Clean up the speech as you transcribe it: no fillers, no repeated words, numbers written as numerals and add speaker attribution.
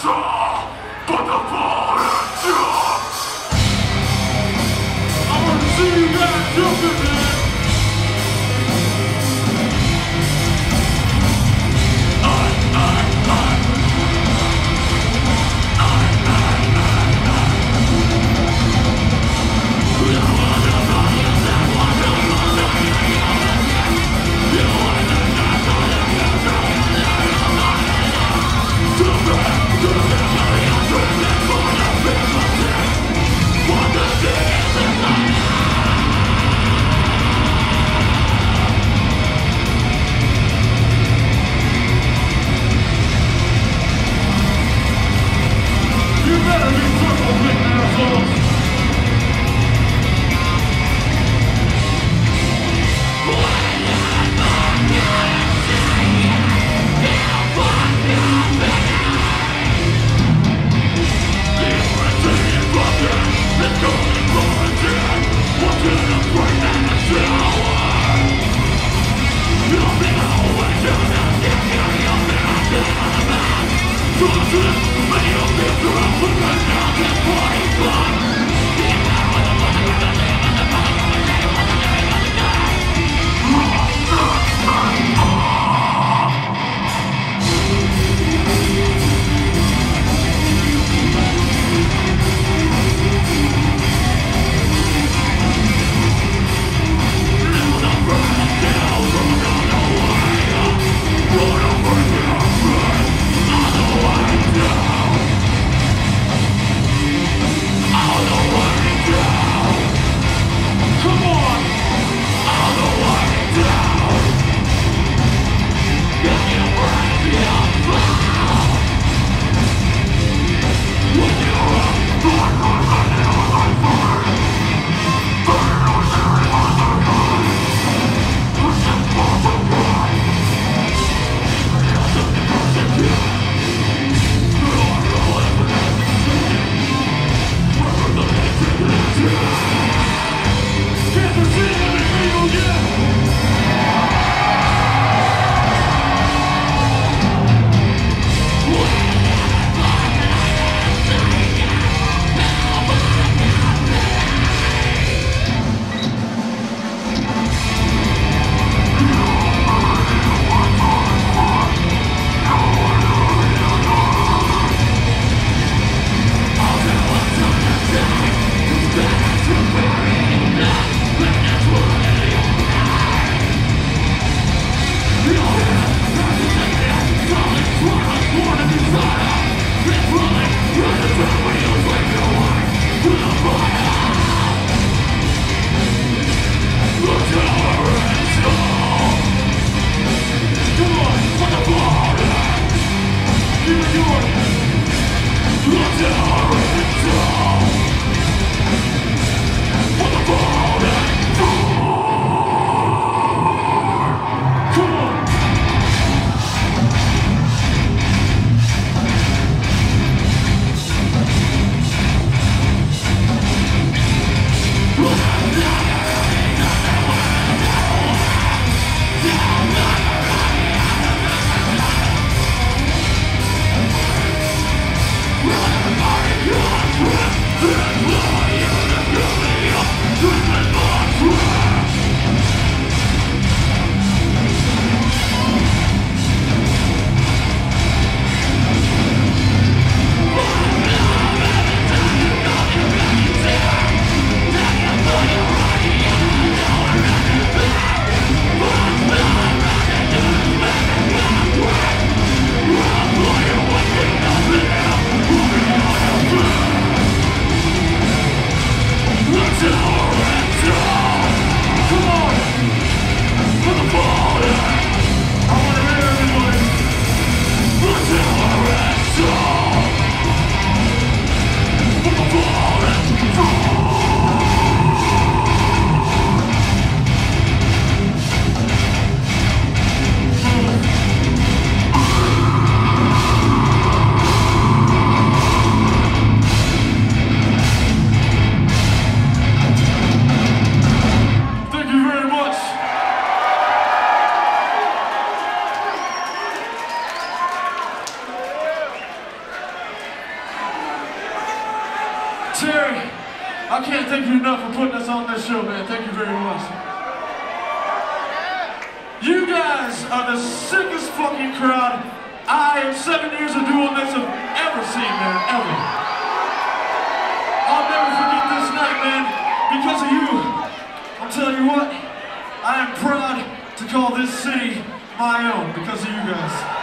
Speaker 1: Run, Terry, I can't thank you enough for putting us on this show, man. Thank you very much. You guys are the sickest fucking crowd I, in 7 years of doing this, have ever seen, man, ever. I'll never forget this night, man, because of you. I'll tell you what, I am proud to call this city my own because of you guys.